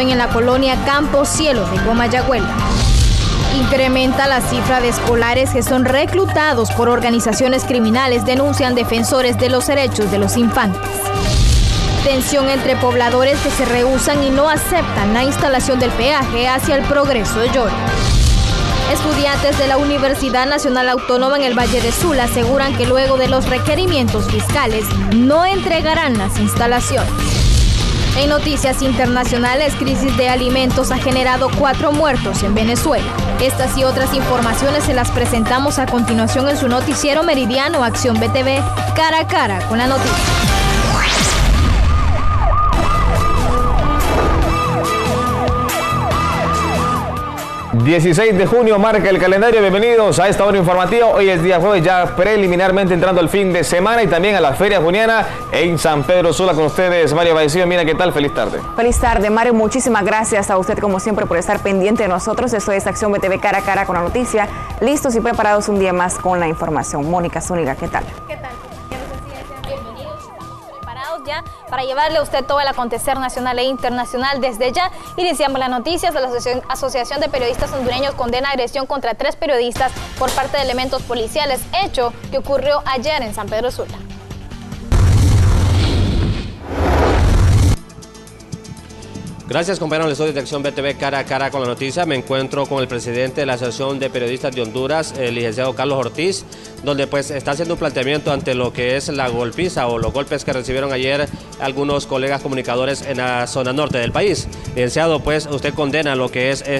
joven en la colonia Campo Cielo de Comayagüela. Incrementa la cifra de escolares que son reclutados por organizaciones criminales, denuncian defensores de los derechos de los infantes. Tensión entre pobladores que se rehúsan y no aceptan la instalación del peaje hacia el Progreso de Lloro. Estudiantes de la Universidad Nacional Autónoma en el Valle de Sula aseguran que luego de los requerimientos fiscales no entregarán las instalaciones. En noticias internacionales, crisis de alimentos ha generado 4 muertos en Venezuela. Estas y otras informaciones se las presentamos a continuación en su noticiero meridiano Acción BTV, cara a cara con la noticia. 16 de junio marca el calendario. Bienvenidos a esta hora informativa. Hoy es día jueves, ya preliminarmente entrando al fin de semana y también a la Feria Juniana en San Pedro Sula. Con ustedes, Mario Baecillo. Mira, ¿qué tal? Feliz tarde. Feliz tarde, Mario. Muchísimas gracias a usted, como siempre, por estar pendiente de nosotros. Esto es Acción BTV, cara a cara con la noticia. Listos y preparados un día más con la información. Mónica Zúñiga, ¿qué tal? ¿Qué tal? Bienvenidos. Estamos preparados ya para llevarle a usted todo el acontecer nacional e internacional. Desde ya iniciamos las noticias. La Asociación de Periodistas Hondureños condena agresión contra 3 periodistas por parte de elementos policiales, hecho que ocurrió ayer en San Pedro Sula. Gracias, compañeros del estudio de Acción BTV, cara a cara con la noticia. Me encuentro con el presidente de la Asociación de Periodistas de Honduras, el licenciado Carlos Ortiz, donde pues está haciendo un planteamiento ante lo que es la golpiza o los golpes que recibieron ayer algunos colegas comunicadores en la zona norte del país. Licenciado, pues usted condena lo que es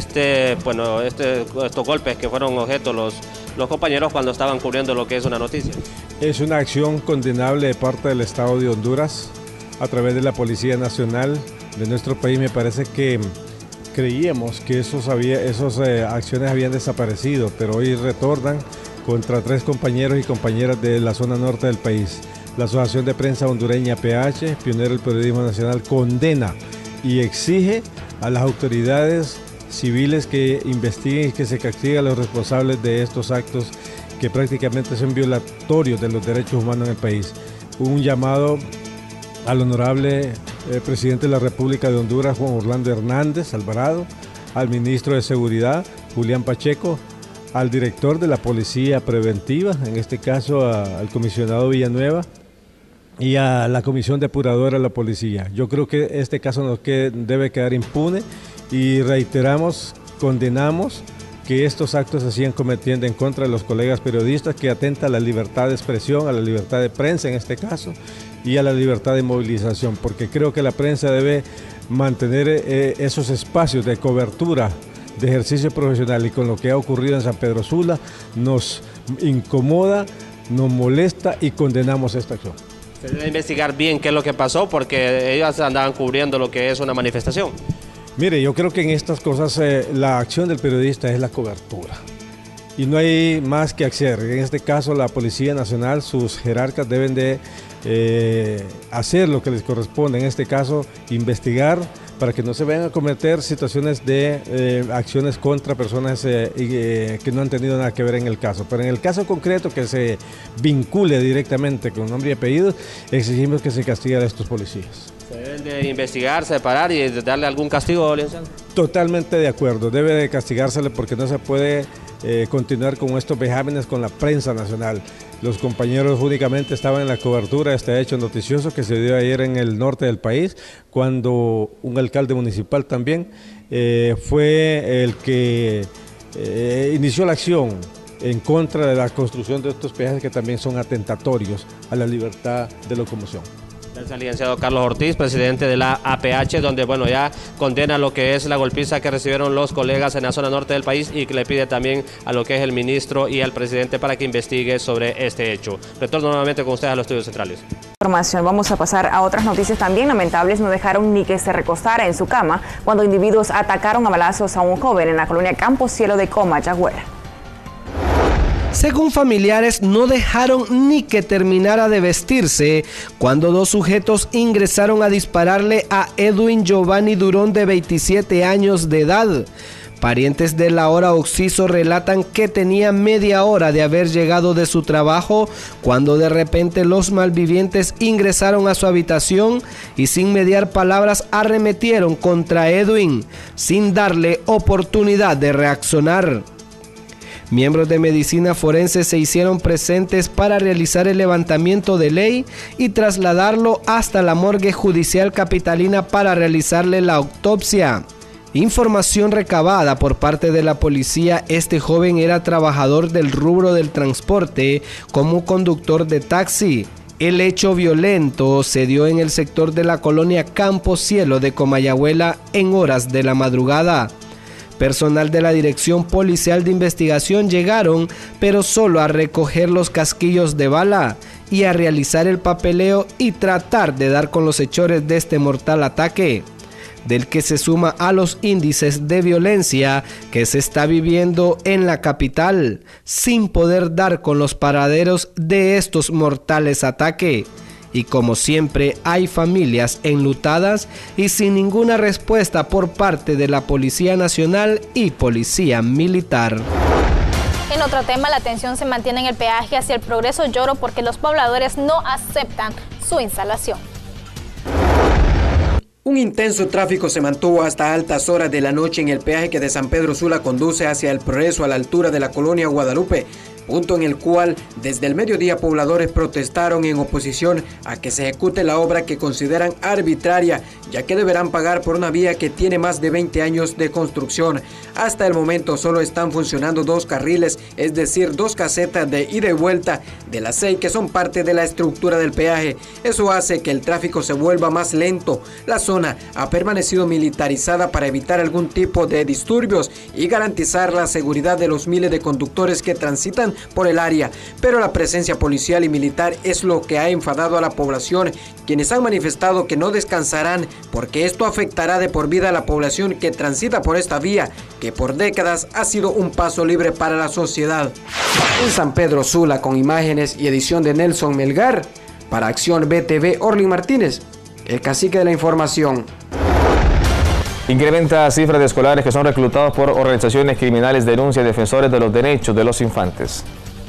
estos golpes que fueron objeto los compañeros cuando estaban cubriendo lo que es una noticia. Es una acción condenable de parte del Estado de Honduras a través de la Policía Nacional de nuestro país. Me parece que creíamos que esas acciones habían desaparecido, pero hoy retornan contra 3 compañeros y compañeras de la zona norte del país. La Asociación de Prensa Hondureña PH, pionera del periodismo nacional, condena y exige a las autoridades civiles que investiguen y que se castiguen a los responsables de estos actos que prácticamente son violatorios de los derechos humanos en el país. Un llamado al honorable presidente de la República de Honduras, Juan Orlando Hernández Alvarado, al ministro de Seguridad, Julián Pacheco, al director de la Policía Preventiva, en este caso al comisionado Villanueva, y a la Comisión Depuradora de la Policía. Yo creo que este caso debe quedar impune y reiteramos, condenamos que estos actos se sigan cometiendo en contra de los colegas periodistas, que atenta a la libertad de expresión, a la libertad de prensa en este caso, y a la libertad de movilización, porque creo que la prensa debe mantener esos espacios de cobertura, de ejercicio profesional, y con lo que ha ocurrido en San Pedro Sula nos incomoda, nos molesta y condenamos esta acción. Se debe investigar bien qué es lo que pasó, porque ellos andaban cubriendo lo que es una manifestación. Mire, yo creo que en estas cosas la acción del periodista es la cobertura y no hay más que hacer. En este caso la Policía Nacional, sus jerarcas deben de hacer lo que les corresponde, en este caso investigar para que no se vayan a cometer situaciones de acciones contra personas que no han tenido nada que ver en el caso. Pero en el caso concreto que se vincule directamente con nombre y apellidos, exigimos que se castigue a estos policías. ¿Se deben de investigar, separar y darle algún castigo, licenciado? Totalmente de acuerdo, debe de castigársele porque no se puede continuar con estos vejámenes con la prensa nacional. Los compañeros únicamente estaban en la cobertura de este hecho noticioso que se dio ayer en el norte del país, cuando un alcalde municipal también fue el que inició la acción en contra de la construcción de estos peajes que también son atentatorios a la libertad de locomoción. Gracias al licenciado Carlos Ortiz, presidente de la APH, donde ya condena lo que es la golpiza que recibieron los colegas en la zona norte del país y que le pide también a lo que es el ministro y al presidente para que investigue sobre este hecho. Retorno nuevamente con ustedes a los estudios centrales. Información. Vamos a pasar a otras noticias también lamentables. No dejaron ni que se recostara en su cama cuando individuos atacaron a balazos a un joven en la colonia Campo Cielo de Comayagüela. Según familiares, no dejaron ni que terminara de vestirse cuando 2 sujetos ingresaron a dispararle a Edwin Giovanni Durón, de 27 años de edad. Parientes del ahora occiso relatan que tenía media hora de haber llegado de su trabajo cuando de repente los malvivientes ingresaron a su habitación y sin mediar palabras arremetieron contra Edwin sin darle oportunidad de reaccionar. Miembros de medicina forense se hicieron presentes para realizar el levantamiento de ley y trasladarlo hasta la morgue judicial capitalina para realizarle la autopsia. Información recabada por parte de la policía, este joven era trabajador del rubro del transporte como conductor de taxi. El hecho violento se dio en el sector de la colonia Campo Cielo de Comayagüela en horas de la madrugada. Personal de la Dirección Policial de Investigación llegaron, pero solo a recoger los casquillos de bala y a realizar el papeleo y tratar de dar con los hechores de este mortal ataque, del que se suma a los índices de violencia que se está viviendo en la capital, sin poder dar con los paraderos de estos mortales ataques. Y como siempre hay familias enlutadas y sin ninguna respuesta por parte de la Policía Nacional y Policía Militar. En otro tema, la tensión se mantiene en el peaje hacia el Progreso Lloro porque los pobladores no aceptan su instalación. Un intenso tráfico se mantuvo hasta altas horas de la noche en el peaje que de San Pedro Sula conduce hacia el Progreso a la altura de la colonia Guadalupe, punto en el cual desde el mediodía pobladores protestaron en oposición a que se ejecute la obra que consideran arbitraria, ya que deberán pagar por una vía que tiene más de 20 años de construcción. Hasta el momento solo están funcionando 2 carriles, es decir, 2 casetas de ida y vuelta de las 6 que son parte de la estructura del peaje. Eso hace que el tráfico se vuelva más lento. La zona ha permanecido militarizada para evitar algún tipo de disturbios y garantizar la seguridad de los miles de conductores que transitan por el área, pero la presencia policial y militar es lo que ha enfadado a la población, quienes han manifestado que no descansarán porque esto afectará de por vida a la población que transita por esta vía, que por décadas ha sido un paso libre para la sociedad. En San Pedro Sula, con imágenes y edición de Nelson Melgar, para Acción BTV, Orly Martínez, el cacique de la información. Incrementa cifras de escolares que son reclutados por organizaciones criminales, denuncia defensores de los derechos de los infantes.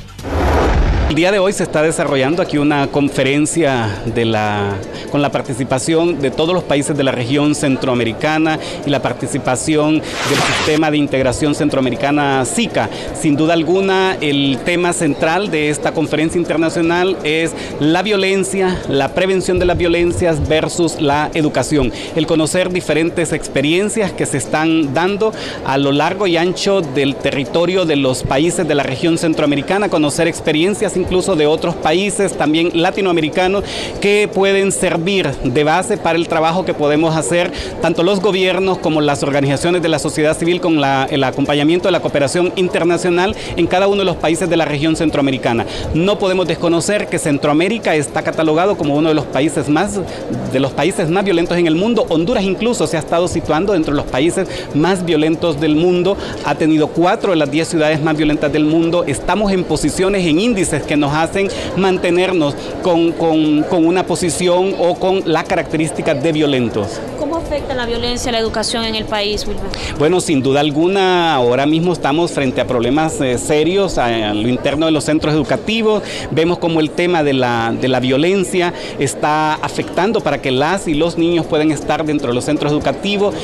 El día de hoy se está desarrollando aquí una conferencia con la participación de todos los países de la región centroamericana y la participación del Sistema de Integración Centroamericana SICA. Sin duda alguna, el tema central de esta conferencia internacional es la violencia, la prevención de las violencias versus la educación. El conocer diferentes experiencias que se están dando a lo largo y ancho del territorio de los países de la región centroamericana, conocer experiencias incluso de otros países también latinoamericanos que pueden servir de base para el trabajo que podemos hacer tanto los gobiernos como las organizaciones de la sociedad civil con el acompañamiento de la cooperación internacional en cada uno de los países de la región centroamericana. No podemos desconocer que Centroamérica está catalogado como uno de los países más violentos en el mundo. Honduras incluso se ha estado situando dentro de los países más violentos del mundo. Ha tenido 4 de las 10 ciudades más violentas del mundo. Estamos en posiciones, en índices que nos hacen mantenernos con una posición o con la característica de violentos. ¿Cómo afecta la violencia a la educación en el país, Wilmer? Bueno, sin duda alguna, ahora mismo estamos frente a problemas serios a lo interno de los centros educativos. Vemos como el tema de la violencia está afectando para que las y los niños puedan estar dentro de los centros educativos.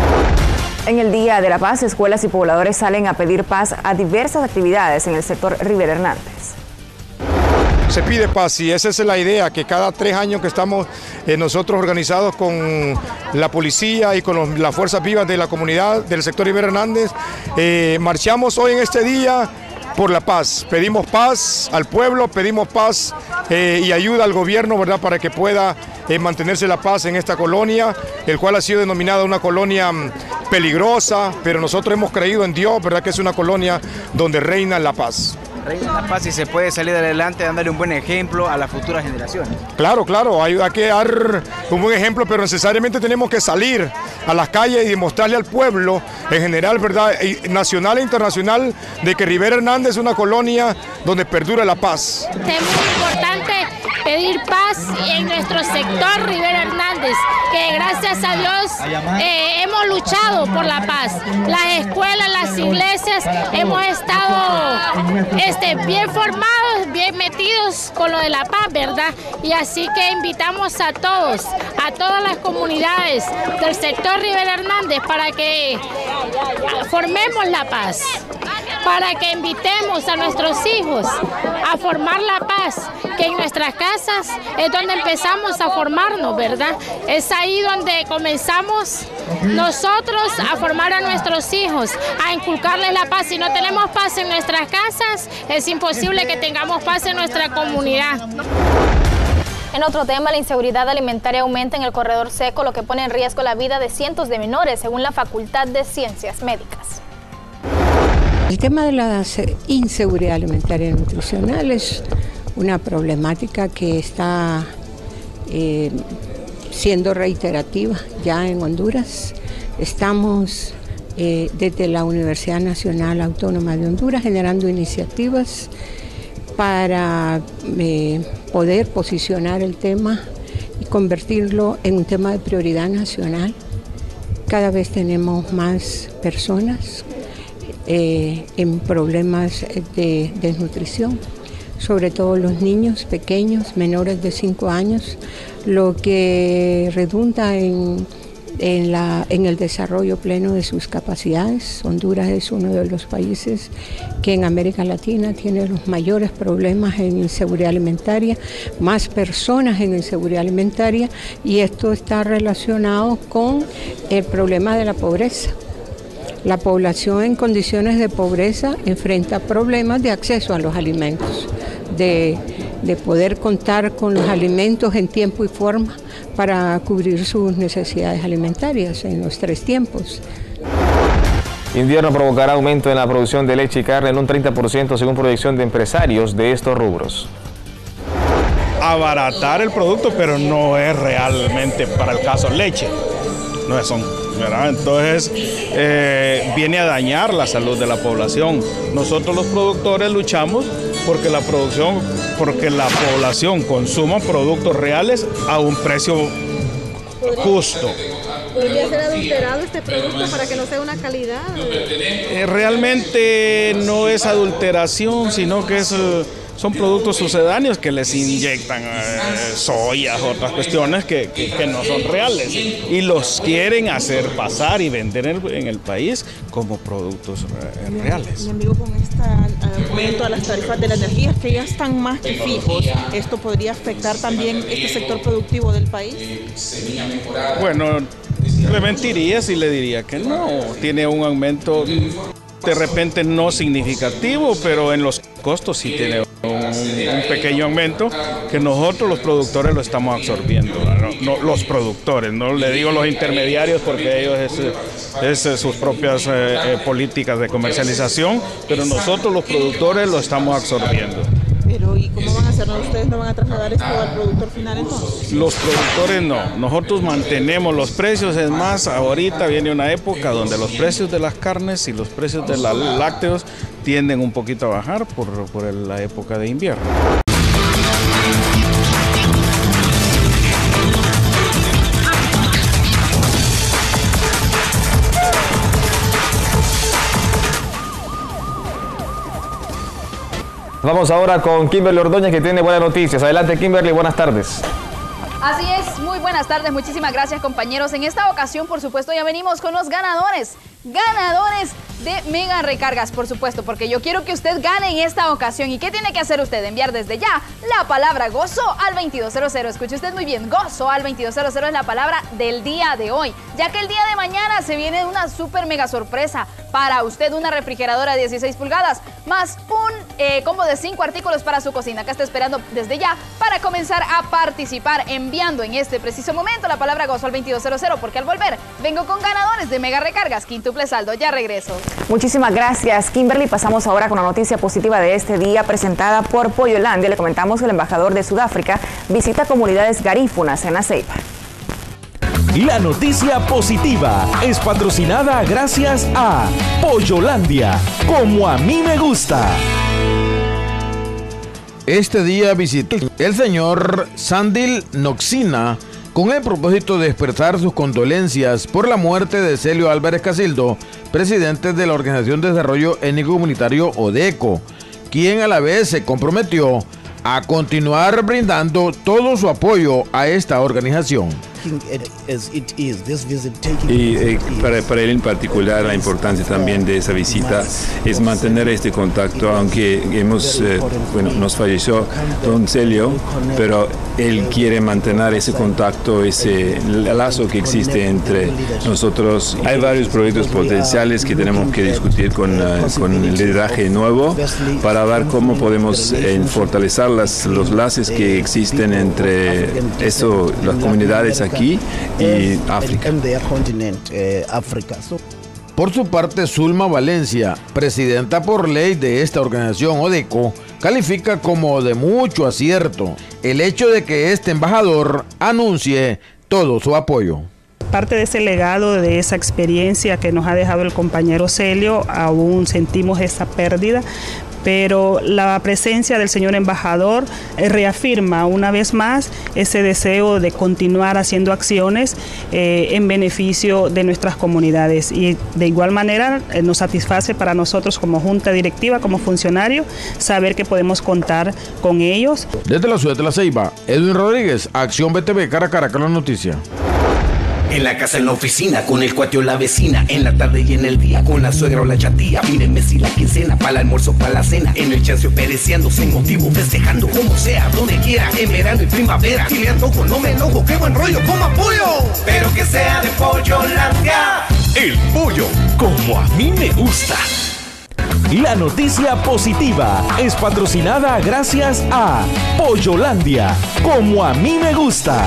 En el Día de la Paz, escuelas y pobladores salen a pedir paz a diversas actividades en el sector Rivera Hernández. Se pide paz y esa es la idea, que cada 3 años que estamos nosotros organizados con la policía y con las fuerzas vivas de la comunidad del sector Rivera Hernández, marchamos hoy en este día por la paz. Pedimos paz al pueblo, pedimos paz y ayuda al gobierno, ¿verdad?, para que pueda mantenerse la paz en esta colonia, el cual ha sido denominada una colonia peligrosa, pero nosotros hemos creído en Dios, ¿verdad?, que es una colonia donde reina la paz. Reina la paz y se puede salir adelante dándole un buen ejemplo a las futuras generaciones. Claro, claro, hay que dar un buen ejemplo, pero necesariamente tenemos que salir a las calles y demostrarle al pueblo en general, ¿verdad?, nacional e internacional, de que Rivera Hernández es una colonia donde perdura la paz. Es muy importante pedir paz en nuestro sector Rivera Hernández, que gracias a Dios hemos luchado por la paz. Las escuelas, las iglesias, hemos estado bien formados, bien metidos con lo de la paz, ¿verdad? Y así que invitamos a todos, a todas las comunidades del sector Rivera Hernández para que formemos la paz, para que invitemos a nuestros hijos a formar la paz, que en nuestras casas es donde empezamos a formarnos, ¿verdad? Es ahí donde comenzamos nosotros a formar a nuestros hijos, a inculcarles la paz. Si no tenemos paz en nuestras casas, es imposible que tengamos paz en nuestra comunidad. En otro tema, la inseguridad alimentaria aumenta en el corredor seco, lo que pone en riesgo la vida de cientos de menores, según la Facultad de Ciencias Médicas. El tema de la inseguridad alimentaria y nutricional es una problemática que está siendo reiterativa ya en Honduras. Estamos desde la Universidad Nacional Autónoma de Honduras generando iniciativas para poder posicionar el tema y convertirlo en un tema de prioridad nacional. Cada vez tenemos más personas en problemas de desnutrición, sobre todo los niños pequeños, menores de 5 años, lo que redunda en el desarrollo pleno de sus capacidades. Honduras es uno de los países que en América Latina tiene los mayores problemas en inseguridad alimentaria, más personas en inseguridad alimentaria, y esto está relacionado con el problema de la pobreza. La población en condiciones de pobreza enfrenta problemas de acceso a los alimentos, de poder contar con los alimentos en tiempo y forma para cubrir sus necesidades alimentarias en los 3 tiempos. Invierno provocará aumento en la producción de leche y carne en un 30% según proyección de empresarios de estos rubros. Abaratar el producto, pero no es realmente para el caso leche, no es ¿verdad? Entonces viene a dañar la salud de la población. Nosotros los productores luchamos porque la población consuma productos reales a un precio justo. ¿Podría ser adulterado este producto para que no sea una calidad? Realmente no es adulteración, sino que son productos sucedáneos que les inyectan soyas, otras cuestiones que no son reales y los quieren hacer pasar y vender en el país como productos reales. Mi amigo, con este aumento a las tarifas de la energía que ya están más que fijos, ¿esto podría afectar también este sector productivo del país? Bueno, le mentiría si le diría que no. Tiene un aumento de repente no significativo, pero en los costos sí tiene un pequeño aumento que nosotros los productores lo estamos absorbiendo. No, los productores, no le digo los intermediarios porque ellos es sus propias políticas de comercialización, pero nosotros los productores lo estamos absorbiendo. Pero ¿y cómo van a hacerlo? ¿Ustedes no van a trasladar esto al productor final entonces? Los productores no, nosotros mantenemos los precios, es más, ahorita viene una época donde los precios de las carnes y los precios de los lácteos tienden un poquito a bajar por la época de invierno. Vamos ahora con Kimberly Ordóñez, que tiene buenas noticias. Adelante, Kimberly, buenas tardes. Así es, muy buenas tardes, muchísimas gracias, compañeros. En esta ocasión, por supuesto, ya venimos con los ganadores de Mega Recargas, por supuesto, porque yo quiero que usted gane en esta ocasión. ¿Y qué tiene que hacer usted? Enviar desde ya la palabra gozo al 2200. Escuche usted muy bien, gozo al 2200 es la palabra del día de hoy, ya que el día de mañana se viene una super mega sorpresa para usted, una refrigeradora de 16 pulgadas, más un combo de 5 artículos para su cocina. Acá está esperando desde ya para comenzar a participar, enviando en este preciso momento la palabra gozo al 2200, porque al volver vengo con ganadores de Mega Recargas, quíntuple saldo. Ya regreso. Muchísimas gracias, Kimberly. Pasamos ahora con la noticia positiva de este día presentada por Pollolandia. Le comentamos que el embajador de Sudáfrica visita comunidades garífunas en la Ceiba. La noticia positiva es patrocinada gracias a Pollolandia, como a mí me gusta. Este día visitó el señor Sandil Noxina con el propósito de expresar sus condolencias por la muerte de Celio Álvarez Casildo, presidente de la Organización de Desarrollo Étnico Comunitario ODECO, quien a la vez se comprometió a continuar brindando todo su apoyo a esta organización. Y para él en particular, la importancia también de esa visita es mantener este contacto, aunque nos falleció don Celio, pero él quiere mantener ese contacto, ese lazo que existe entre nosotros. Hay varios proyectos potenciales que tenemos que discutir con el liderazgo nuevo para ver cómo podemos fortalecer los lazos que existen entre las comunidades aquí y África. Por su parte, Zulma Valencia, presidenta por ley de esta organización ODECO, califica como de mucho acierto el hecho de que este embajador anuncie todo su apoyo. Parte de ese legado, de esa experiencia que nos ha dejado el compañero Celio, aún sentimos esa pérdida, pero la presencia del señor embajador reafirma una vez más ese deseo de continuar haciendo acciones en beneficio de nuestras comunidades, y de igual manera nos satisface para nosotros como junta directiva, como funcionario, saber que podemos contar con ellos. Desde la ciudad de La Ceiba, Edwin Rodríguez, Acción BTV, cara a cara con la noticia. En la casa, en la oficina, con el cuatio, la vecina. En la tarde y en el día, con la suegra o la chatía. Mírenme si la quincena, para el almuerzo, para la cena. En el chancio pereciendo, sin motivo, festejando como sea, donde quiera. En verano y primavera, y le antojo, no me enojo, qué buen rollo, coma pollo. Pero que sea de Pollolandia. El pollo, como a mí me gusta. La noticia positiva es patrocinada gracias a Pollolandia, como a mí me gusta.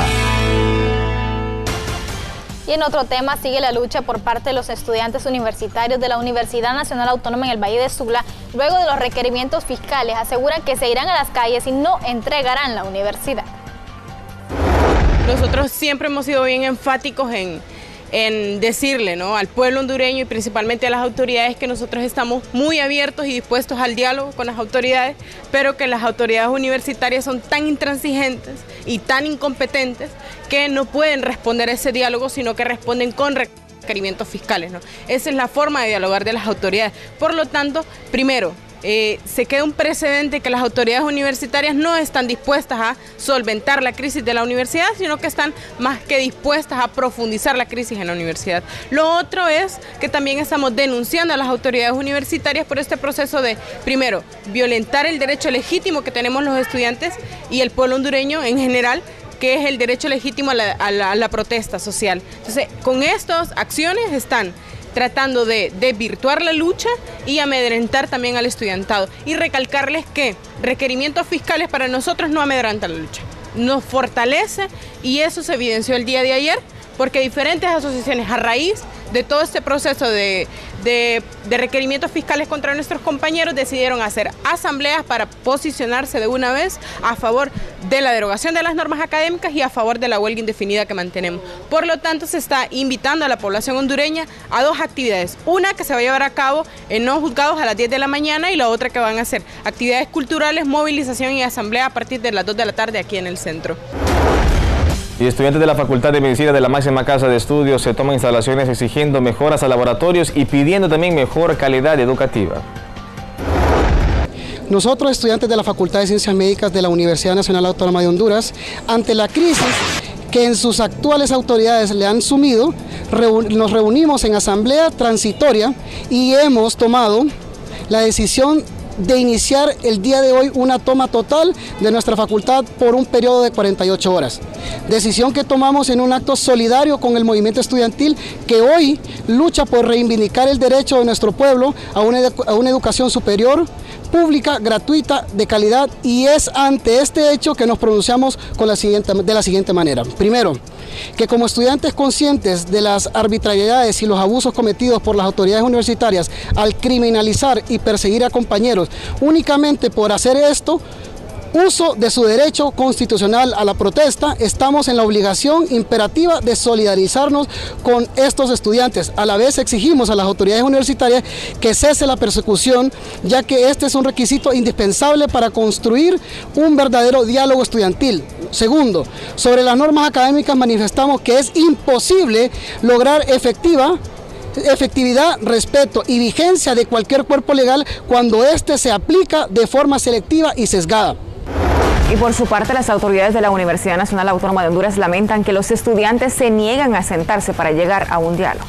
Y en otro tema, sigue la lucha por parte de los estudiantes universitarios de la Universidad Nacional Autónoma en el Valle de Sula. Luego de los requerimientos fiscales, aseguran que se irán a las calles y no entregarán la universidad. Nosotros siempre hemos sido bien enfáticos en decirle, ¿no?, al pueblo hondureño y principalmente a las autoridades que nosotros estamos muy abiertos y dispuestos al diálogo con las autoridades, pero que las autoridades universitarias son tan intransigentes y tan incompetentes que no pueden responder a ese diálogo, sino que responden con requerimientos fiscales, ¿no? Esa es la forma de dialogar de las autoridades. Por lo tanto, primero, se queda un precedente que las autoridades universitarias no están dispuestas a solventar la crisis de la universidad, sino que están más que dispuestas a profundizar la crisis en la universidad. Lo otro es que también estamos denunciando a las autoridades universitarias por este proceso de, primero, violentar el derecho legítimo que tenemos los estudiantes y el pueblo hondureño en general, que es el derecho legítimo a la protesta social. Entonces, con estas acciones están tratando de desvirtuar la lucha y amedrentar también al estudiantado. Y recalcarles que requerimientos fiscales para nosotros no amedrentan la lucha, nos fortalece, y eso se evidenció el día de ayer, porque diferentes asociaciones, a raíz de todo este proceso de requerimientos fiscales contra nuestros compañeros, decidieron hacer asambleas para posicionarse de una vez a favor de la derogación de las normas académicas y a favor de la huelga indefinida que mantenemos. Por lo tanto, se está invitando a la población hondureña a dos actividades. Una que se va a llevar a cabo en los juzgados a las 10 de la mañana y la otra que van a ser actividades culturales, movilización y asamblea a partir de las 2 de la tarde aquí en el centro. Y estudiantes de la Facultad de Medicina de la máxima casa de estudios se toman instalaciones exigiendo mejoras a laboratorios y pidiendo también mejor calidad educativa. Nosotros, estudiantes de la Facultad de Ciencias Médicas de la Universidad Nacional Autónoma de Honduras, ante la crisis que en sus actuales autoridades le han sumido, nos reunimos en asamblea transitoria y hemos tomado la decisión de iniciar el día de hoy una toma total de nuestra facultad por un periodo de 48 horas. Decisión que tomamos en un acto solidario con el movimiento estudiantil que hoy lucha por reivindicar el derecho de nuestro pueblo a una educación superior, pública, gratuita, de calidad, y es ante este hecho que nos pronunciamos de la siguiente manera. Primero, que como estudiantes conscientes de las arbitrariedades y los abusos cometidos por las autoridades universitarias al criminalizar y perseguir a compañeros únicamente por hacer esto, uso de su derecho constitucional a la protesta, estamos en la obligación imperativa de solidarizarnos con estos estudiantes. A la vez exigimos a las autoridades universitarias que cese la persecución, ya que este es un requisito indispensable para construir un verdadero diálogo estudiantil. Segundo, sobre las normas académicas manifestamos que es imposible lograr efectividad, respeto y vigencia de cualquier cuerpo legal cuando éste se aplica de forma selectiva y sesgada. Y por su parte, las autoridades de la Universidad Nacional Autónoma de Honduras lamentan que los estudiantes se niegan a sentarse para llegar a un diálogo.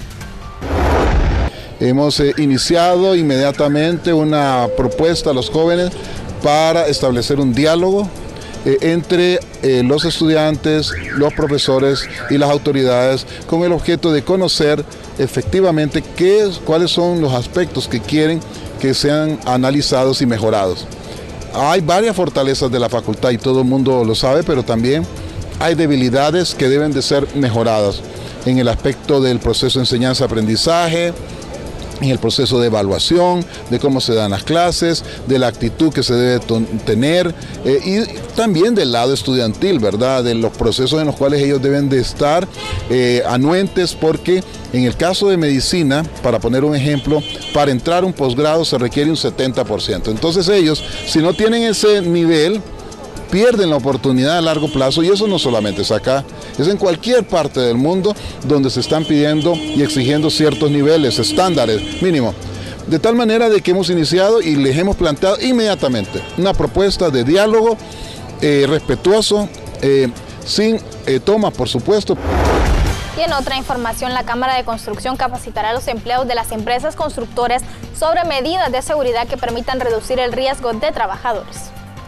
Hemos iniciado inmediatamente una propuesta a los jóvenes para establecer un diálogo entre los estudiantes, los profesores y las autoridades con el objeto de conocer efectivamente cuáles son los aspectos que quieren que sean analizados y mejorados. Hay varias fortalezas de la facultad y todo el mundo lo sabe, pero también hay debilidades que deben de ser mejoradas en el aspecto del proceso de enseñanza-aprendizaje, en el proceso de evaluación, de cómo se dan las clases, de la actitud que se debe tener y también del lado estudiantil, ¿verdad? De los procesos en los cuales ellos deben de estar anuentes, porque en el caso de medicina, para poner un ejemplo, para entrar a un posgrado se requiere un 70%. Entonces ellos, si no tienen ese nivel, pierden la oportunidad a largo plazo, y eso no solamente es acá, es en cualquier parte del mundo donde se están pidiendo y exigiendo ciertos niveles, estándares mínimos. De tal manera de que hemos iniciado y les hemos planteado inmediatamente una propuesta de diálogo respetuoso, sin tomas, por supuesto. Y en otra información, la Cámara de Construcción capacitará a los empleados de las empresas constructoras sobre medidas de seguridad que permitan reducir el riesgo de trabajadores.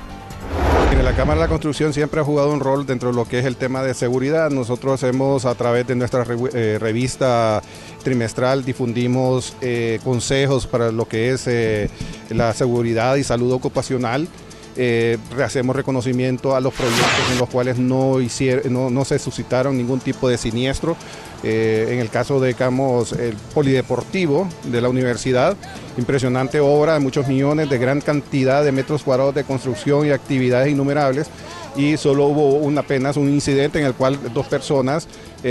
La Cámara de la Construcción siempre ha jugado un rol dentro de lo que es el tema de seguridad. Nosotros hemos, a través de nuestra revista trimestral, difundimos consejos para lo que es la seguridad y salud ocupacional. Hacemos reconocimiento a los proyectos en los cuales no se suscitaron ningún tipo de siniestro. En el caso de, digamos, el polideportivo de la universidad, impresionante obra de muchos millones, de gran cantidad de metros cuadrados de construcción y actividades innumerables, y solo hubo apenas un incidente en el cual 2 personas,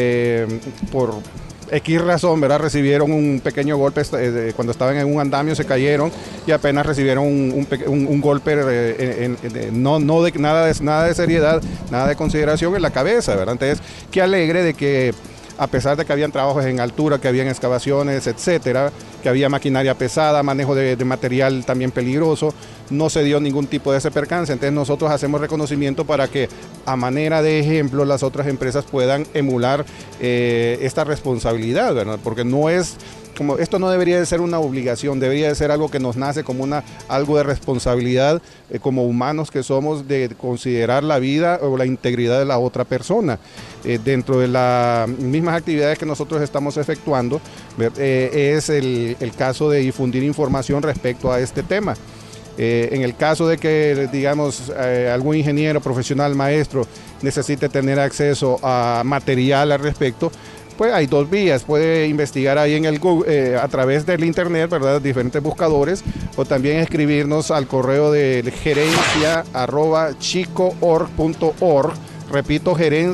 por X razón, ¿verdad?, recibieron un pequeño golpe cuando estaban en un andamio, se cayeron y apenas recibieron un golpe, no de nada de seriedad, nada de consideración en la cabeza, ¿verdad? Entonces, qué alegre de que, a pesar de que habían trabajos en altura, que habían excavaciones, etcétera, que había maquinaria pesada, manejo de material también peligroso, no se dio ningún tipo de ese percance. Entonces nosotros hacemos reconocimiento para que, a manera de ejemplo, las otras empresas puedan emular esta responsabilidad, ¿verdad? Porque no es como, esto no debería de ser una obligación, debería de ser algo que nos nace como algo de responsabilidad como humanos que somos, de considerar la vida o la integridad de la otra persona. Dentro de las mismas actividades que nosotros estamos efectuando, es el caso de difundir información respecto a este tema. En el caso de que, digamos, algún ingeniero, profesional, maestro necesite tener acceso a material al respecto, pues hay 2 vías. Puede investigar ahí en el Google, a través del internet, ¿verdad?, diferentes buscadores, o también escribirnos al correo de gerencia@chicoorg.org, repito,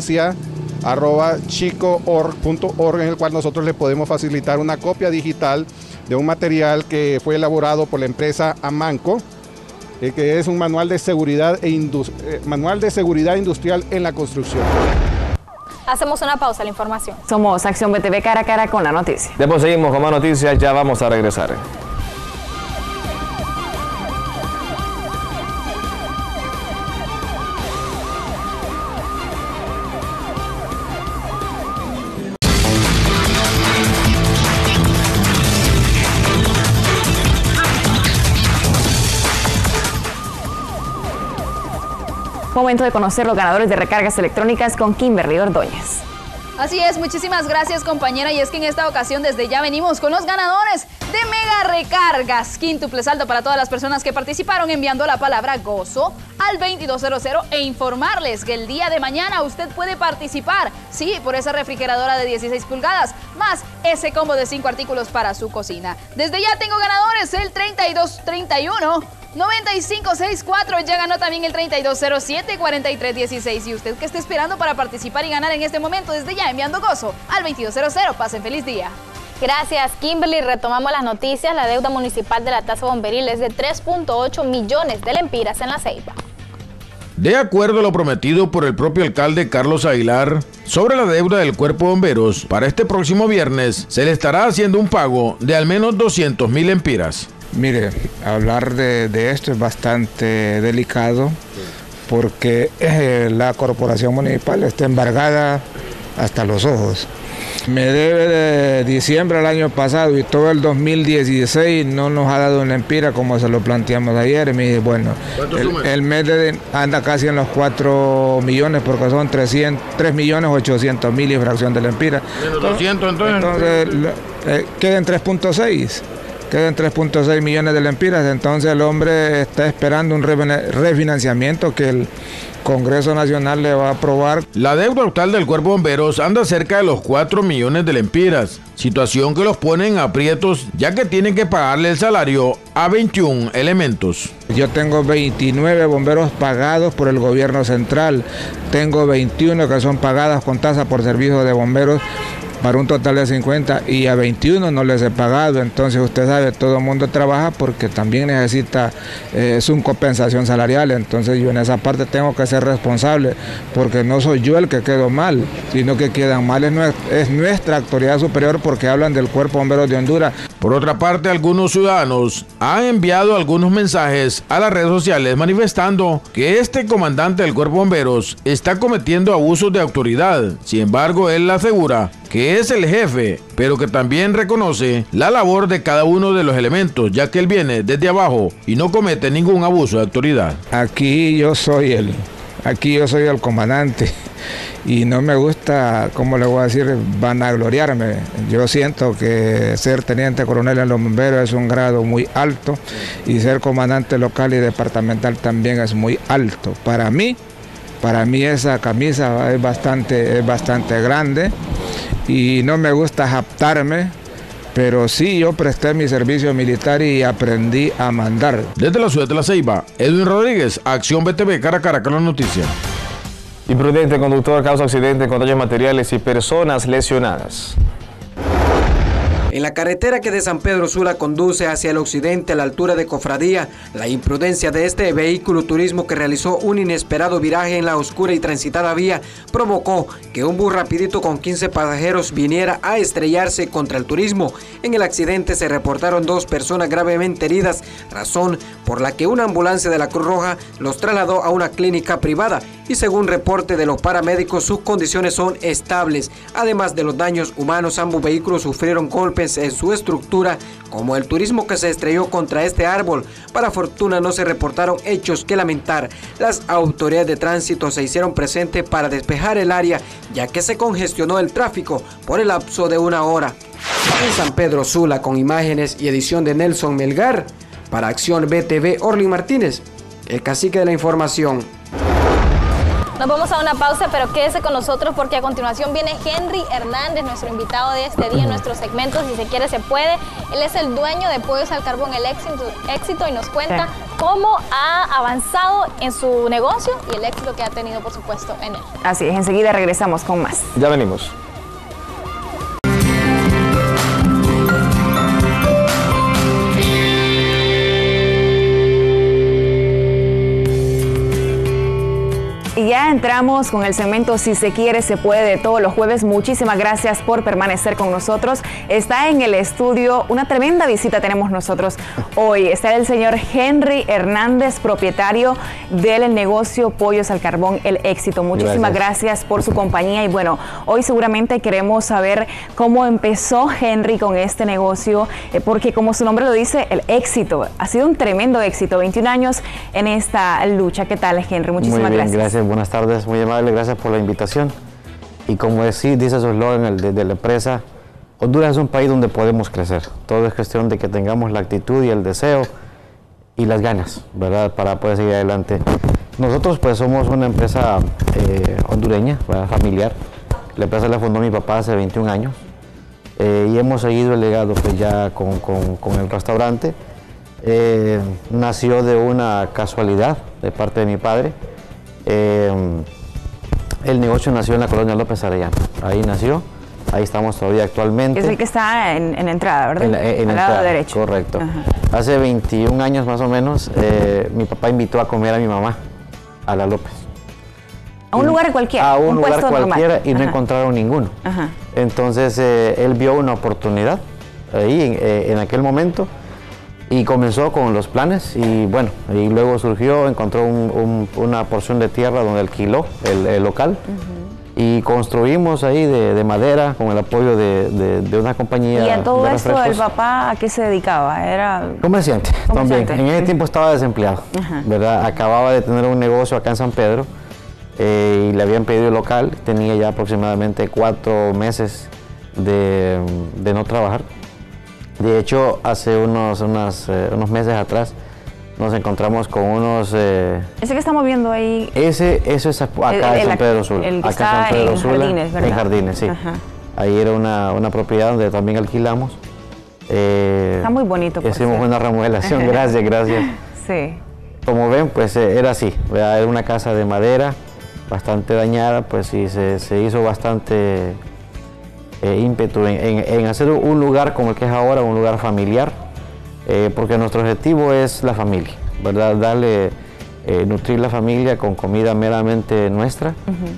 gerencia@chicoorg.org, en el cual nosotros le podemos facilitar una copia digital de un material que fue elaborado por la empresa Amanco, que es un manual de seguridad industrial en la construcción. Hacemos una pausa a la información. Somos Acción BTV, cara a cara con la noticia. Después seguimos con más noticias, ya vamos a regresar. Momento de conocer los ganadores de recargas electrónicas con Kimberly Ordóñez. Así es, muchísimas gracias, compañera, y es que en esta ocasión desde ya venimos con los ganadores de Mega Recargas. Quíntuple saldo para todas las personas que participaron enviando la palabra gozo al 2200 e informarles que el día de mañana usted puede participar, sí, por esa refrigeradora de 16 pulgadas, más ese combo de 5 artículos para su cocina. Desde ya tengo ganadores, el 3231 9564, ya ganó también el 3207-4316. Y usted que esté esperando para participar y ganar en este momento, desde ya enviando gozo al 2200. Pasen feliz día. Gracias, Kimberly. Retomamos las noticias. La deuda municipal de la tasa bomberil es de 3.8 millones de lempiras en La Ceiba. De acuerdo a lo prometido por el propio alcalde Carlos Aguilar, sobre la deuda del Cuerpo de Bomberos, para este próximo viernes se le estará haciendo un pago de al menos 200.000 lempiras. Mire, hablar de esto es bastante delicado porque la corporación municipal está embargada hasta los ojos. Me debe de diciembre del año pasado y todo el 2016 no nos ha dado una empira como se lo planteamos ayer. Y me dice, bueno, el mes anda casi en los 4 millones porque son 3.800.000 y fracción de la empira. Entonces quedan 3.6. Quedan 3.6 millones de lempiras, entonces el hombre está esperando un refinanciamiento que el Congreso Nacional le va a aprobar. La deuda total del Cuerpo de Bomberos anda cerca de los 4 millones de lempiras, situación que los pone en aprietos ya que tienen que pagarle el salario a 21 elementos. Yo tengo 29 bomberos pagados por el gobierno central, tengo 21 que son pagadas con tasa por servicio de bomberos, para un total de 50 y a 21 no les he pagado. Entonces usted sabe, todo el mundo trabaja porque también necesita su compensación salarial. Entonces yo en esa parte tengo que ser responsable porque no soy yo el que quedo mal, sino que quedan mal es nuestra autoridad superior porque hablan del Cuerpo de Bomberos de Honduras. Por otra parte, algunos ciudadanos han enviado algunos mensajes a las redes sociales manifestando que este comandante del Cuerpo de Bomberos está cometiendo abusos de autoridad. Sin embargo, él asegura que es el jefe, pero que también reconoce la labor de cada uno de los elementos, ya que él viene desde abajo y no comete ningún abuso de autoridad. Aquí yo soy el comandante y no me gusta, como le voy a decir, vanagloriarme. Yo siento que ser teniente coronel en los bomberos es un grado muy alto y ser comandante local y departamental también es muy alto. Para mí esa camisa es bastante grande y no me gusta jactarme, pero sí yo presté mi servicio militar y aprendí a mandar. Desde la ciudad de La Ceiba, Edwin Rodríguez, Acción BTV, cara a cara con las noticias. Imprudente conductor causa accidente con daños materiales y personas lesionadas. En la carretera que de San Pedro Sula conduce hacia el occidente a la altura de Cofradía, la imprudencia de este vehículo turismo que realizó un inesperado viraje en la oscura y transitada vía provocó que un bus rapidito con 15 pasajeros viniera a estrellarse contra el turismo. En el accidente se reportaron 2 personas gravemente heridas, razón por la que una ambulancia de la Cruz Roja los trasladó a una clínica privada y según reporte de los paramédicos sus condiciones son estables. Además de los daños humanos, ambos vehículos sufrieron golpes en su estructura, como el turismo que se estrelló contra este árbol. Para fortuna no se reportaron hechos que lamentar. Las autoridades de tránsito se hicieron presentes para despejar el área, ya que se congestionó el tráfico por el lapso de 1 hora. En San Pedro Sula, con imágenes y edición de Nelson Melgar, para Acción BTV, Orly Martínez, el cacique de la información. Nos vamos a una pausa, pero quédese con nosotros porque a continuación viene Henry Hernández, nuestro invitado de este día en nuestro segmento Si se quiere, se puede. Él es el dueño de Pollos al Carbón, el éxito, y nos cuenta cómo ha avanzado en su negocio y el éxito que ha tenido, por supuesto, en él. Así es, enseguida regresamos con más. Ya venimos. Y ya entramos con el segmento Si se quiere, se puede de todos los jueves. Muchísimas gracias por permanecer con nosotros. Está en el estudio, una tremenda visita tenemos nosotros hoy. Está el señor Henry Hernández, propietario del negocio Pollos al Carbón, el éxito. Muchísimas gracias por su compañía. Y bueno, hoy seguramente queremos saber cómo empezó Henry con este negocio, porque como su nombre lo dice, el éxito. Ha sido un tremendo éxito, 21 años en esta lucha. ¿Qué tal, Henry? Muchísimas gracias. Buenas tardes, muy amable, gracias por la invitación. Y como dice su eslogan de la empresa, Honduras es un país donde podemos crecer. Todo es cuestión de que tengamos la actitud y el deseo y las ganas, ¿verdad?, para poder seguir adelante. Nosotros pues somos una empresa hondureña, ¿verdad?, familiar. La empresa la fundó mi papá hace 21 años y hemos seguido el legado pues ya con el restaurante. nació de una casualidad de parte de mi padre. El negocio nació en la colonia López Arellano, ahí nació, ahí estamos todavía actualmente. Es el que está en la entrada, ¿verdad? En al lado derecho. Correcto. Hace 21 años más o menos, mi papá invitó a comer a mi mamá, a la López. A un lugar cualquiera. A un lugar cualquiera y no Ajá. encontraron ninguno. Ajá. Entonces él vio una oportunidad ahí en aquel momento y comenzó con los planes y bueno, y luego surgió, encontró una porción de tierra donde alquiló el local y construimos ahí de madera con el apoyo de una compañía. ¿Y a todo de esto refrescos. el papá a qué se dedicaba? Era Comerciante. También. En ese tiempo estaba desempleado, ¿verdad? Acababa de tener un negocio acá en San Pedro y le habían pedido el local, tenía ya aproximadamente 4 meses de no trabajar. De hecho, hace unos meses atrás nos encontramos con unos... Ese que estamos viendo ahí... Eso es acá en San Pedro Sula. El que acá está en San Pedro en Sula, Jardines, ¿verdad? En Jardines, sí. Ajá. Ahí era una propiedad donde también alquilamos. Está muy bonito. Por hicimos cierto. una remodelación, gracias. Sí. Como ven, pues era así, ¿verdad? Era una casa de madera, bastante dañada, pues sí, se hizo bastante ímpetu en hacer un lugar como el que es ahora, un lugar familiar, porque nuestro objetivo es la familia, ¿verdad? Nutrir la familia con comida meramente nuestra.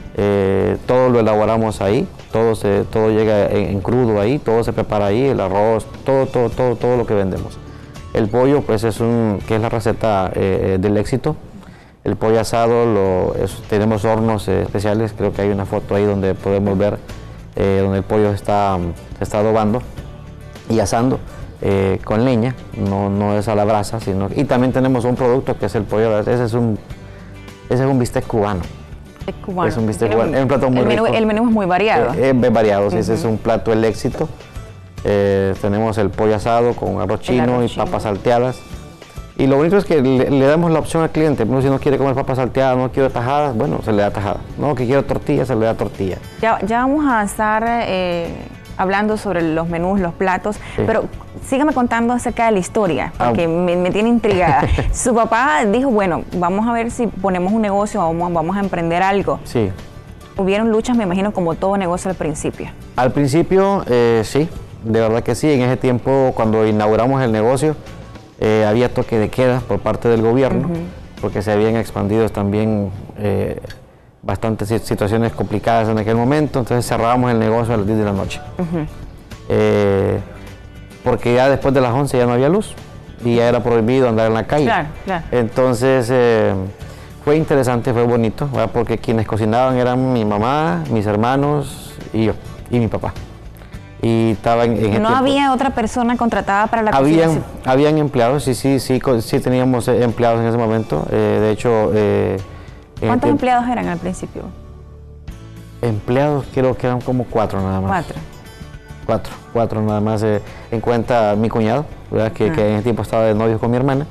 Todo lo elaboramos ahí, todo llega en crudo ahí, todo se prepara ahí, el arroz, todo lo que vendemos. El pollo, pues que es la receta del éxito. El pollo asado, tenemos hornos especiales, creo que hay una foto ahí donde podemos ver donde el pollo se está adobando y asando con leña, no es a la brasa, y también tenemos un producto que es el pollo, ese es un bistec cubano. Es un bistec cubano, es un plato muy rico. El menú es muy variado. Es variado, sí, ese es un plato el éxito. Tenemos el pollo asado con arroz chino y papas salteadas. Y lo bonito es que le damos la opción al cliente. Uno, si no quiere comer papas salteadas, no quiere tajadas, bueno, se le da tajada. No, que quiere tortilla, se le da tortilla. Ya vamos a estar hablando sobre los menús, los platos, pero sígame contando acerca de la historia, porque me tiene intrigada. Su papá dijo, bueno, vamos a ver si ponemos un negocio, vamos a emprender algo. Sí. Hubieron luchas, me imagino, como todo negocio al principio. Al principio, sí, de verdad que sí. En ese tiempo, cuando inauguramos el negocio, había toque de queda por parte del gobierno, porque se habían expandido también bastantes situaciones complicadas en aquel momento, entonces cerrábamos el negocio a las 10 de la noche. Porque ya después de las 11 ya no había luz y ya era prohibido andar en la calle. Claro. Entonces fue interesante, fue bonito, ¿verdad? Porque quienes cocinaban eran mi mamá, mis hermanos y yo, y mi papá. Y estaba ¿No había otra persona contratada para la cocina? Habían empleados, sí teníamos empleados en ese momento. De hecho... ¿Cuántos empleados eran al principio? Empleados creo que eran como 4 nada más. 4 nada más. En cuenta mi cuñado, ¿verdad? Que en ese tiempo estaba de novio con mi hermana.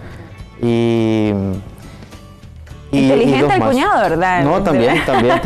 Inteligente el cuñado, ¿verdad? No, también.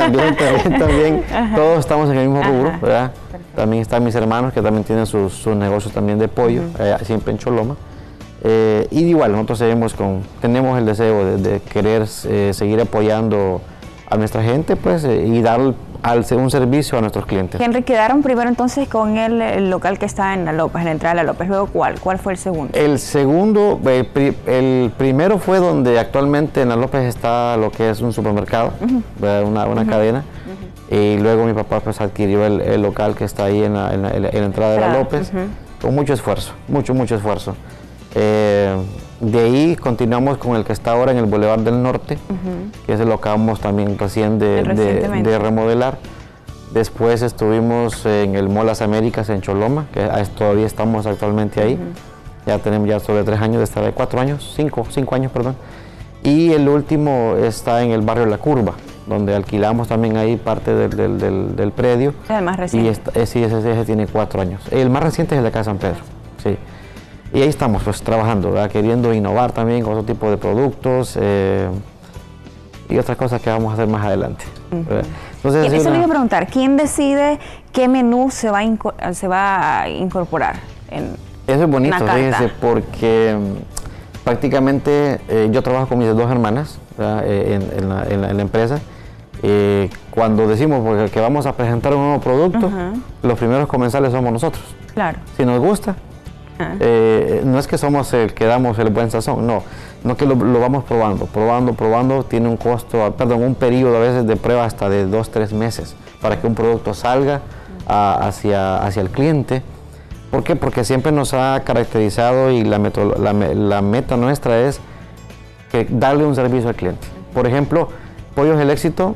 Todos estamos en el mismo rubro, ¿verdad? También están mis hermanos que también tienen sus negocios también de pollo, siempre en Choloma. Y igual, nosotros tenemos el deseo de querer seguir apoyando a nuestra gente, pues, y dar un servicio a nuestros clientes. Henry, quedaron primero entonces con el local que está en La López, en la entrada de La López. Luego, ¿cuál fue el segundo? El segundo, el primero fue donde actualmente en La López está lo que es un supermercado, una cadena. Y luego mi papá pues adquirió el local que está ahí en la entrada de La López, con mucho esfuerzo, mucho esfuerzo. De ahí continuamos con el que está ahora en el Boulevard del Norte, que ese lo acabamos también recién de remodelar. Después estuvimos en el Mall Las Américas en Choloma, que todavía estamos actualmente ahí. Ya tenemos sobre 3 años de estar ahí, 4 años, 5 años, perdón. Y el último está en el barrio La Curva, donde alquilamos también ahí parte del predio. El más reciente. Y sí, ese tiene 4 años. El más reciente es el de acá de San Pedro, sí. Y ahí estamos pues trabajando, ¿verdad? Queriendo innovar también con otro tipo de productos y otras cosas que vamos a hacer más adelante. Entonces, eso le iba a preguntar, ¿quién decide qué menú se va a incorporar en Eso es bonito, una carta? fíjense, porque Prácticamente yo trabajo con mis 2 hermanas en la empresa. Cuando decimos que vamos a presentar un nuevo producto, los primeros comensales somos nosotros. Claro. Si nos gusta, no es que somos el que damos el buen sazón, no que lo vamos probando, tiene un costo, un periodo a veces de prueba hasta de 2-3 meses para que un producto salga hacia el cliente. ¿Por qué? Porque siempre nos ha caracterizado y la meta nuestra es darle un servicio al cliente. Por ejemplo, Pollos El Éxito,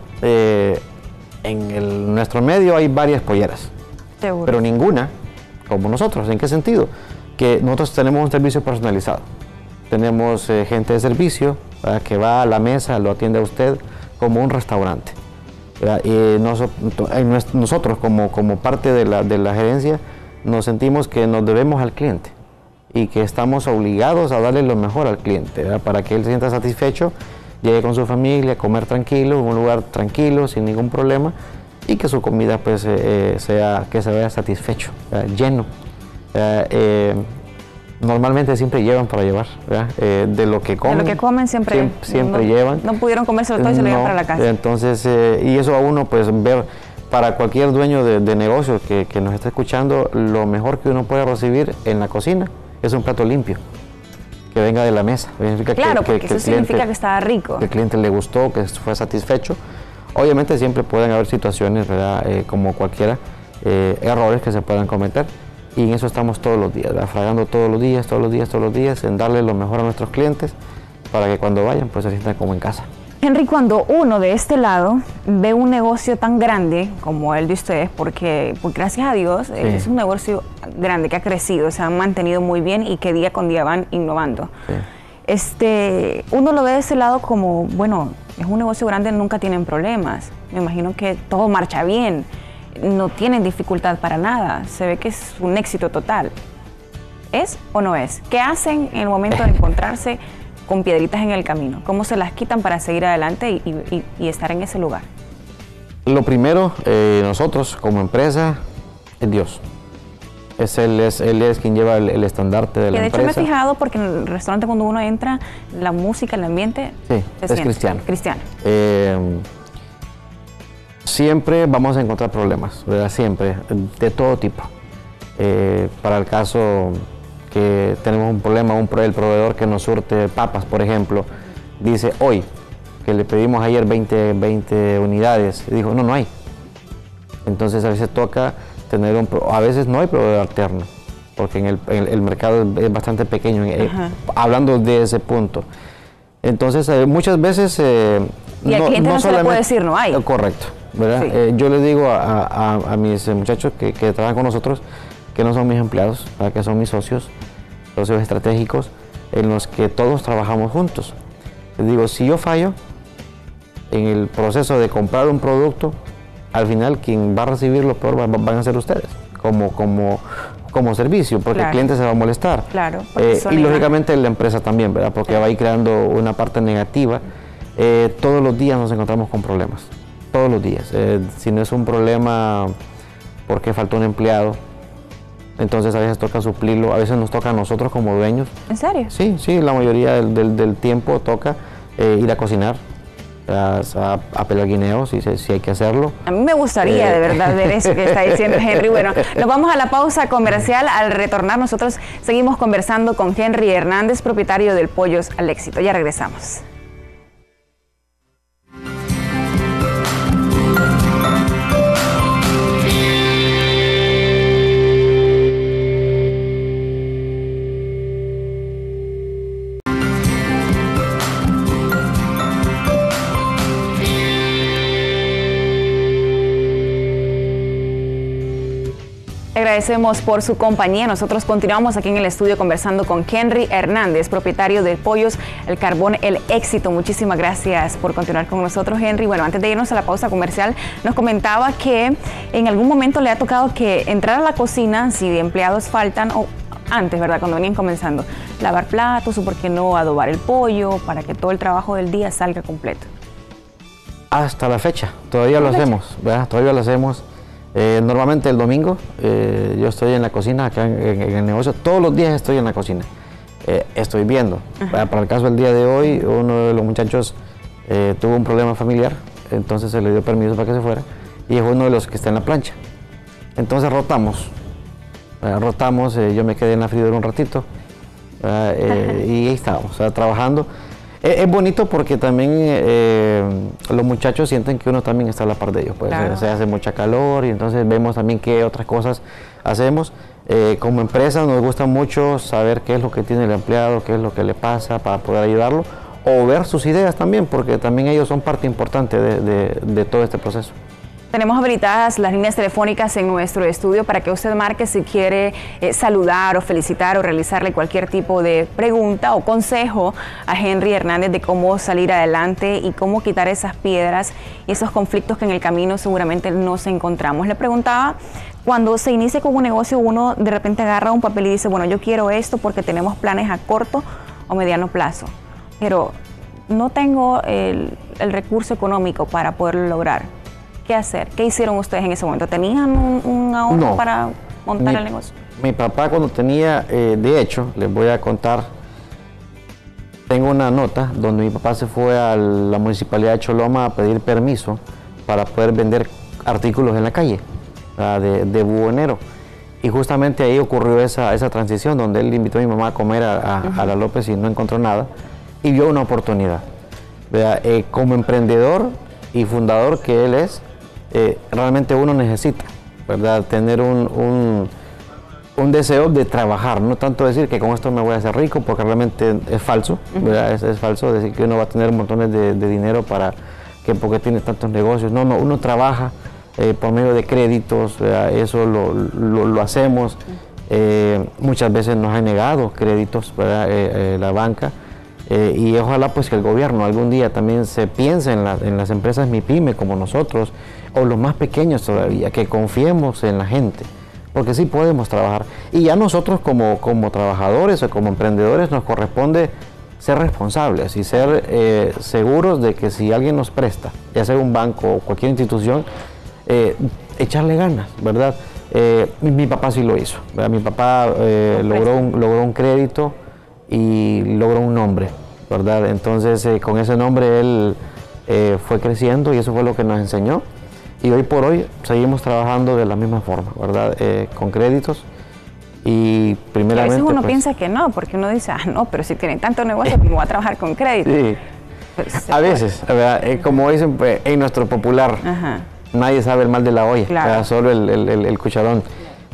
en nuestro medio hay varias polleras, pero ninguna como nosotros. ¿En qué sentido? Que nosotros tenemos un servicio personalizado. Tenemos gente de servicio que va a la mesa, lo atiende a usted como un restaurante. Y nosotros como parte de la gerencia nos sentimos que nos debemos al cliente y que estamos obligados a darle lo mejor al cliente, para que él se sienta satisfecho, llegue con su familia, comer tranquilo, en un lugar tranquilo, sin ningún problema, y que su comida pues que se vea satisfecho, lleno. Normalmente siempre llevan para llevar, de lo que comen. De lo que comen siempre llevan. No pudieron comérselo todo y se lo llevan para la casa. Entonces, y eso a uno pues ver, para cualquier dueño de negocio que nos esté escuchando, lo mejor que uno puede recibir en la cocina es un plato limpio, que venga de la mesa. Claro, porque eso significa que estaba rico. Que el cliente le gustó, que fue satisfecho. Obviamente siempre pueden haber situaciones, ¿verdad? Como cualquiera, errores que se puedan cometer. Y en eso estamos todos los días, fragando todos los días, en darle lo mejor a nuestros clientes para que cuando vayan pues se sientan como en casa. Henry, cuando uno de este lado ve un negocio tan grande como el de ustedes, porque pues gracias a Dios es un negocio grande que ha crecido, se han mantenido muy bien y que día con día van innovando. Uno lo ve de ese lado como, bueno, es un negocio grande, nunca tienen problemas. Me imagino que todo marcha bien, no tienen dificultad para nada, se ve que es un éxito total. ¿Es o no es? ¿Qué hacen en el momento de encontrarse con piedritas en el camino? ¿Cómo se las quitan para seguir adelante y estar en ese lugar? Lo primero, nosotros como empresa, es Dios. Él es quien lleva el estandarte de la empresa. De hecho me he fijado porque en el restaurante cuando uno entra, la música, el ambiente, es cristiano. Siempre vamos a encontrar problemas, ¿verdad? Siempre, de todo tipo. Para el caso que tenemos un problema, el proveedor que nos surte papas, por ejemplo, dice hoy, que le pedimos ayer 20 unidades, y dijo, no hay. Entonces a veces toca tener a veces no hay proveedor alterno, porque el mercado es bastante pequeño, hablando de ese punto. Entonces muchas veces... y al cliente no se le puede decir no hay. Correcto, ¿verdad? Sí. Yo les digo a mis muchachos que trabajan con nosotros, que no son mis empleados, que son mis socios estratégicos, en los que todos trabajamos juntos. Les digo, si yo fallo en el proceso de comprar un producto, al final quien va a recibir lo peor van a ser ustedes, como servicio, porque el cliente se va a molestar. Y lógicamente la empresa también, ¿verdad? Porque va a ir creando una parte negativa. Todos los días nos encontramos con problemas, todos los días. Si no es un problema porque faltó un empleado, entonces a veces toca suplirlo, a veces nos toca a nosotros como dueños. ¿En serio? Sí, la mayoría del tiempo toca ir a cocinar, a pelar guineos, si hay que hacerlo. A mí me gustaría de verdad ver eso que está diciendo Henry. Bueno, nos vamos a la pausa comercial. Al retornar nosotros seguimos conversando con Henry Hernández, propietario del Pollos al Éxito. Ya regresamos. Agradecemos por su compañía. Nosotros continuamos aquí en el estudio conversando con Henry Hernández, propietario de Pollos El Carbón El Éxito. Muchísimas gracias por continuar con nosotros, Henry. Bueno, antes de irnos a la pausa comercial, nos comentaba que en algún momento le ha tocado que entrar a la cocina, si de empleados faltan, o antes, ¿verdad? Cuando venían comenzando, lavar platos o por qué no adobar el pollo para que todo el trabajo del día salga completo. Hasta la fecha, todavía lo hacemos, ¿verdad? Todavía lo hacemos. Normalmente el domingo yo estoy en la cocina acá en el negocio, todos los días estoy en la cocina. estoy viendo. Para el caso del día de hoy, uno de los muchachos tuvo un problema familiar, entonces se le dio permiso para que se fuera y es uno de los que está en la plancha. Entonces rotamos, yo me quedé en la fridora un ratito y ahí estábamos, trabajando. Es bonito porque también los muchachos sienten que uno también está a la par de ellos, pues claro. Se hace mucha calor y entonces vemos también qué otras cosas hacemos. Como empresa nos gusta mucho saber qué es lo que tiene el empleado, qué es lo que le pasa para poder ayudarlo o ver sus ideas también, porque también ellos son parte importante de todo este proceso. Tenemos habilitadas las líneas telefónicas en nuestro estudio para que usted marque si quiere saludar o felicitar o realizarle cualquier tipo de pregunta o consejo a Henry Hernández de cómo salir adelante y cómo quitar esas piedras y esos conflictos que en el camino seguramente nos encontramos. Le preguntaba, cuando se inicia con un negocio, uno de repente agarra un papel y dice, bueno, yo quiero esto porque tenemos planes a corto o mediano plazo, pero no tengo el recurso económico para poderlo lograr. ¿Qué hacer? ¿Qué hicieron ustedes en ese momento? ¿Tenían un ahorro para montar el negocio? Mi papá cuando tenía, de hecho, les voy a contar, tengo una nota donde mi papá se fue a la municipalidad de Choloma a pedir permiso para poder vender artículos en la calle, de buhonero. Y justamente ahí ocurrió esa transición donde él invitó a mi mamá a comer a la López y no encontró nada y vio una oportunidad. Como emprendedor y fundador que él es, realmente uno necesita, ¿verdad? Tener un deseo de trabajar, no tanto decir que con esto me voy a hacer rico, porque realmente es falso, ¿verdad? Es falso decir que uno va a tener montones de dinero porque tiene tantos negocios. No, uno trabaja por medio de créditos, ¿verdad? Eso lo hacemos. Muchas veces nos ha negado créditos, ¿verdad? La banca. Y ojalá pues que el gobierno algún día también se piense en las empresas MIPYME como nosotros, o los más pequeños todavía, que confiemos en la gente, porque sí podemos trabajar. Y ya nosotros como trabajadores o como emprendedores nos corresponde ser responsables y ser seguros de que si alguien nos presta, ya sea un banco o cualquier institución, echarle ganas, ¿verdad? Mi papá sí lo hizo, ¿verdad? Mi papá logró un crédito y logró un nombre, ¿verdad? Entonces con ese nombre él fue creciendo y eso fue lo que nos enseñó y hoy por hoy seguimos trabajando de la misma forma, ¿verdad? Con créditos y primeramente... A veces uno pues, piensa que no, porque uno dice, no, pero si tienen tanto negocio, ¿cómo va a trabajar con crédito? Sí, pues, a veces, ¿verdad? Como dicen pues, en nuestro popular, nadie sabe el mal de la olla, claro. Solo el cucharón.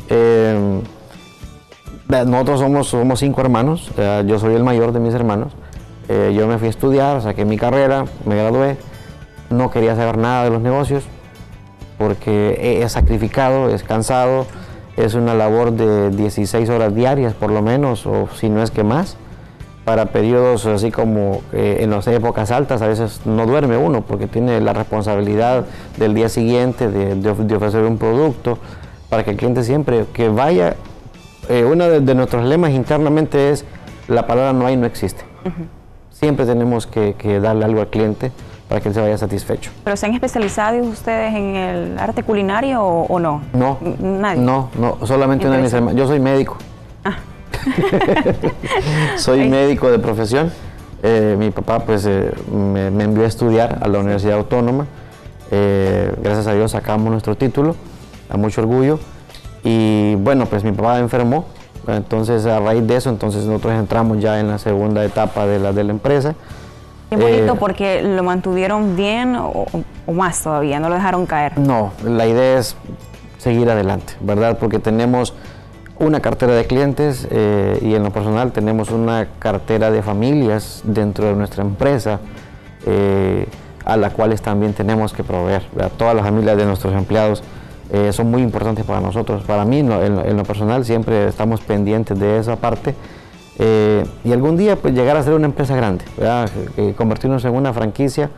Nosotros somos 5 hermanos, yo soy el mayor de mis hermanos. Yo me fui a estudiar, saqué mi carrera, me gradué, no quería saber nada de los negocios porque es sacrificado, es cansado, es una labor de 16 horas diarias por lo menos, o si no es que más, para periodos así como en las épocas altas a veces no duerme uno porque tiene la responsabilidad del día siguiente de ofrecer un producto para que el cliente siempre que vaya. Uno de nuestros lemas internamente es la palabra no hay, no existe. Siempre tenemos que darle algo al cliente para que él se vaya satisfecho. ¿Pero se han especializado ustedes en el arte culinario o no? No, nadie. No, solamente una de mis hermanas. Yo soy médico. Soy médico de profesión. Mi papá pues me envió a estudiar a la Universidad Autónoma. Gracias a Dios sacamos nuestro título, a mucho orgullo. Y bueno, pues mi papá enfermó, entonces a raíz de eso, entonces nosotros entramos ya en la segunda etapa de la empresa. Qué bonito, porque lo mantuvieron bien o más todavía, no lo dejaron caer. No, la idea es seguir adelante, ¿verdad? Porque tenemos una cartera de clientes y en lo personal tenemos una cartera de familias dentro de nuestra empresa a las cuales también tenemos que proveer, ¿verdad? Todas las familias de nuestros empleados son muy importantes para nosotros. Para mí, en lo personal, siempre estamos pendientes de esa parte y algún día pues llegar a ser una empresa grande, ¿verdad? Convertirnos en una franquicia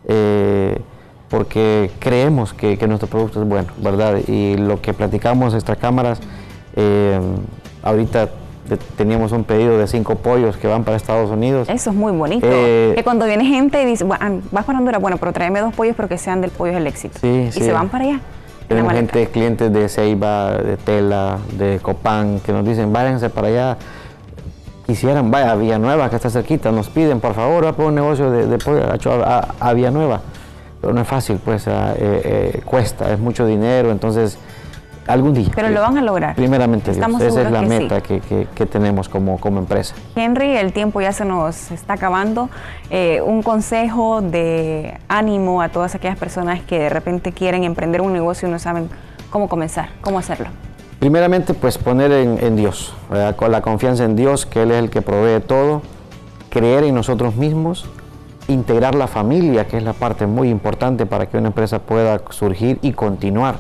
porque creemos que nuestro producto es bueno, ¿verdad? Y lo que platicamos extra cámaras, ahorita teníamos un pedido de 5 pollos que van para Estados Unidos. Eso es muy bonito. Que cuando viene gente y dice, vas para Honduras, bueno, pero tráeme 2 pollos pero que sean del pollo es el éxito. Sí, y se van para allá. Tenemos clientes de Ceiba, de Tela, de Copán, que nos dicen, váyanse para allá. quisieran, vaya a Villanueva, que está cerquita, nos piden, por favor, va por un negocio de pollo a Villanueva. Pero no es fácil, pues cuesta, es mucho dinero, entonces algún día. Pero lo van a lograr. Primeramente Dios, esa es la meta sí. que tenemos como empresa. Henry, el tiempo ya se nos está acabando. Un consejo de ánimo a todas aquellas personas que de repente quieren emprender un negocio y no saben cómo comenzar, cómo hacerlo. Primeramente, pues poner en Dios, ¿verdad? Con la confianza en Dios, que Él es el que provee todo, creer en nosotros mismos, integrar la familia, que es la parte muy importante para que una empresa pueda surgir y continuar.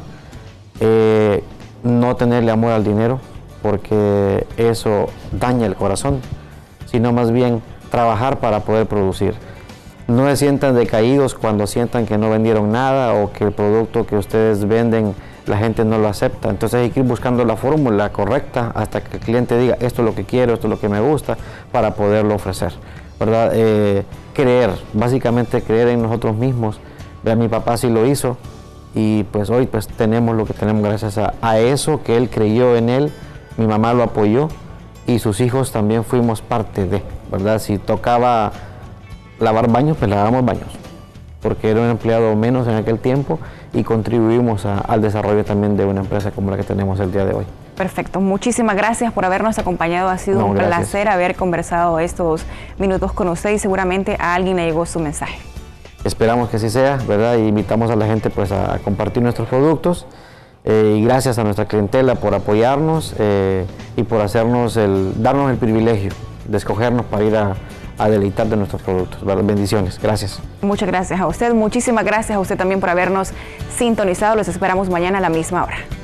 No tenerle amor al dinero, porque eso daña el corazón, sino más bien trabajar para poder producir. No se sientan decaídos cuando sientan que no vendieron nada o que el producto que ustedes venden la gente no lo acepta. Entonces hay que ir buscando la fórmula correcta hasta que el cliente diga esto es lo que quiero, esto es lo que me gusta, para poderlo ofrecer, ¿verdad? Creer, básicamente creer en nosotros mismos. Mi papá sí lo hizo y pues hoy pues tenemos lo que tenemos gracias a eso, que él creyó en él, mi mamá lo apoyó y sus hijos también fuimos parte de, ¿verdad? Si tocaba lavar baños, pues lavamos baños, porque era un empleado menos en aquel tiempo y contribuimos al desarrollo también de una empresa como la que tenemos el día de hoy. Perfecto, muchísimas gracias por habernos acompañado, ha sido un placer haber conversado estos minutos con usted y seguramente a alguien le llegó su mensaje. Esperamos que así sea, ¿verdad? Y invitamos a la gente pues a compartir nuestros productos y gracias a nuestra clientela por apoyarnos y por darnos el privilegio de escogernos para ir a deleitar de nuestros productos. Bendiciones, gracias. Muchas gracias a usted, muchísimas gracias a usted también por habernos sintonizado, los esperamos mañana a la misma hora.